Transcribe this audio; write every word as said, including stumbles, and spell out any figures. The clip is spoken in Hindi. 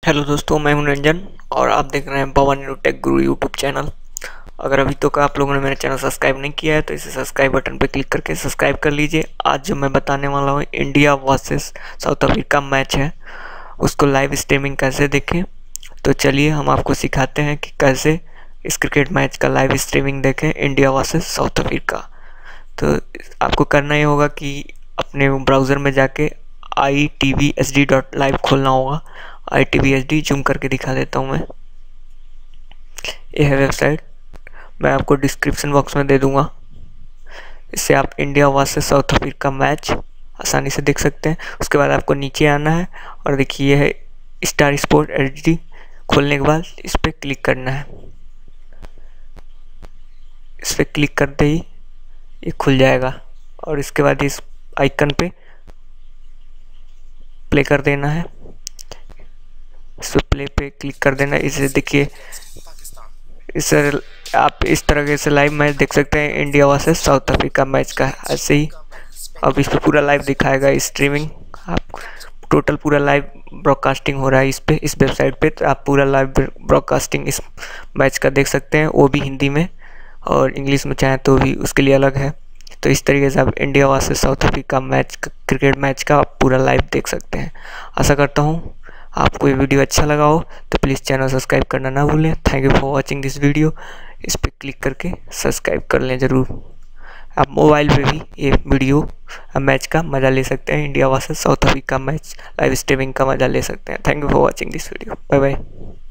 हेलो दोस्तों, मैं हूं रंजन और आप देख रहे हैं Pawan tech Guru YouTube channel. अगर अभी तक आप लोगों ने मेरा चैनल सब्सक्राइब नहीं किया है तो इसे सब्सक्राइब बटन पर क्लिक करके सब्सक्राइब कर लीजिए। आज जो मैं बताने वाला हूं India versus South Africa match है, उसको लाइव स्ट्रीमिंग कैसे देखें। तो चलिए हम आपको सिखाते हैं कि कैसे इस क्रिकेट मैच का लाइव स्ट्रीमिंग देखें, इंडिया वर्सेस साउथ अफ्रीका। तो आपको करना ये होगा कि अपने ब्राउज़र में जाके I T V H D dot live खोलना होगा। I T V H D zoom करके दिखा देता हूँ मैं। ये है वेबसाइट, मैं आपको डिस्क्रिप्शन बॉक्स में दे दूँगा। इससे आप India versus South Africa match आसानी से देख सकते हैं। उसके बाद आपको नीचे आना है और देखिए है स्टार स्पोर्ट एच डी। खोलने के बाद इस पर क्लिक करना है। इस पर क्लिक करते ही ये खुल जाएगा और इसके बाद इस आइकन पे प्ले कर देना है। इस पर प्ले पे क्लिक कर देना है। इसे देखिए, इस आप इस तरह से लाइव मैच देख सकते हैं India versus South Africa match का। ऐसे ही अब इस पर पूरा लाइव दिखाएगा स्ट्रीमिंग। आप टोटल पूरा लाइव ब्रॉडकास्टिंग हो रहा है इस पे, इस वेबसाइट पे। तो आप पूरा लाइव ब्रॉडकास्टिंग इस मैच का देख सकते हैं, वो भी हिंदी में, और इंग्लिश में चाहें तो भी उसके लिए अलग है। तो इस तरीके से आप India versus South Africa match cricket match का आप पूरा लाइव देख सकते हैं। आशा करता हूँ आपको ये वीडियो अच्छा लगा हो, तो प्लीज़ चैनल सब्सक्राइब करना ना भूलें। Thank you for watching this video. इस पर क्लिक करके सब्सक्राइब कर लें ज़रूर। आप मोबाइल पे भी ये वीडियो मैच का मज़ा ले सकते हैं, India versus South Africa match live streaming का मज़ा ले सकते हैं। Thank you for watching this video. Bye bye.